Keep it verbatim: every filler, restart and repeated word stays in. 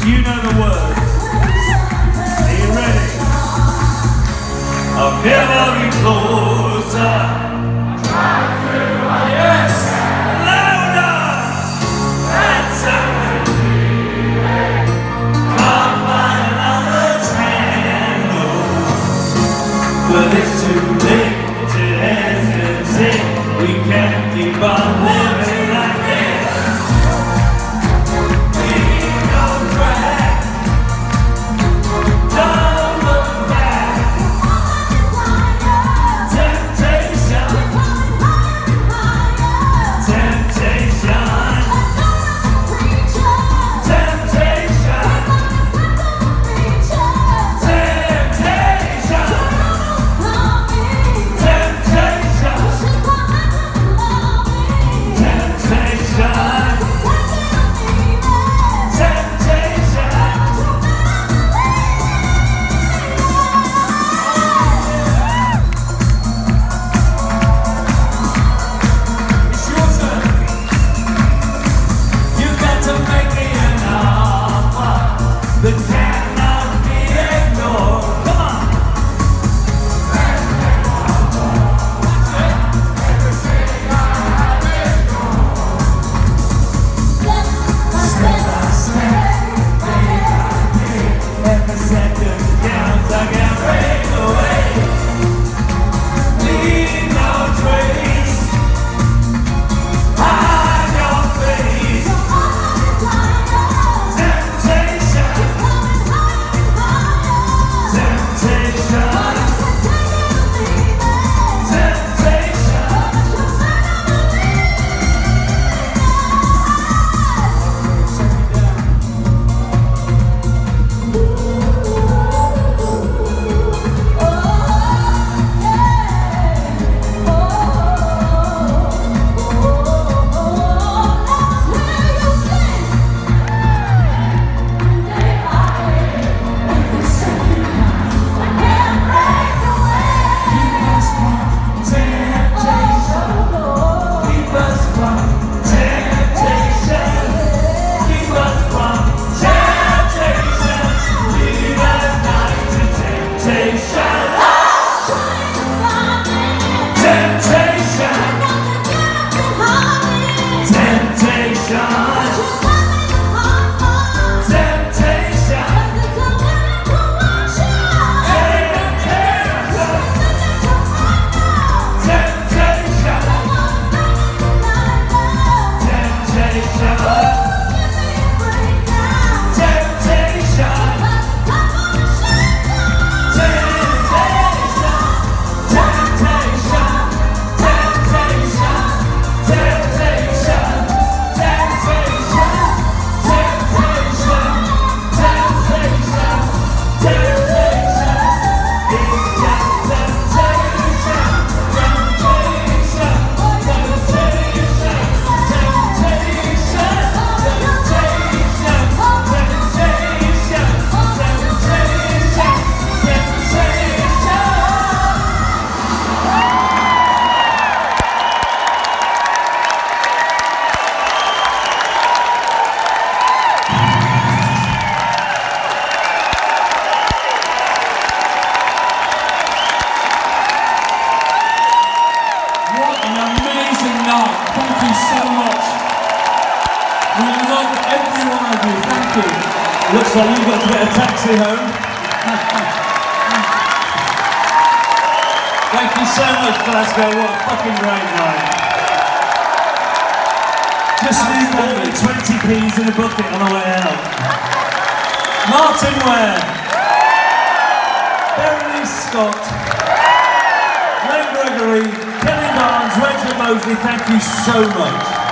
You know the words. Are you ready? I'll never be closer. Yes! Louder! That's how it is. Can't find another tango, but it's too late to hesitate. We can't keep on living like this. Looks like you've got to get a taxi home. Thank you so much, Glasgow. What a fucking great night. Just leave only twenty p's in a bucket on the way out. Martin Ware, Beverly Scott, Len Gregory, Kelly Barnes, Rachel Mosley, thank you so much.